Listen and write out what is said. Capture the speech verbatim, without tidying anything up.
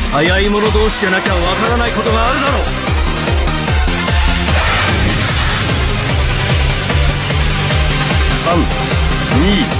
早い者同士でなきゃわからないことがあるだろう。さん、に、